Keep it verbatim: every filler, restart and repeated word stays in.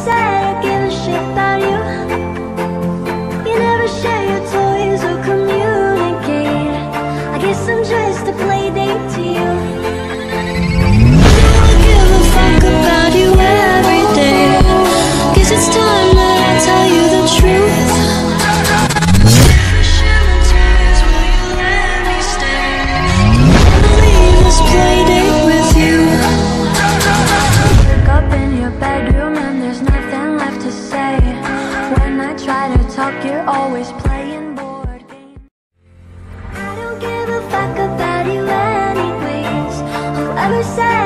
said I give a shit about you. You never share your toys or communicate. I guess I'm just a play date to you. I give a fuck about you every day. Guess it's time that I tell you the truth. Never share my toys, will you let me stay? Wanna leave this play date with you. Wake up in your bedroom and there's nothing left to say. When I try to talk, you're always playing board games. I don't give a fuck about you anyways. Whoever said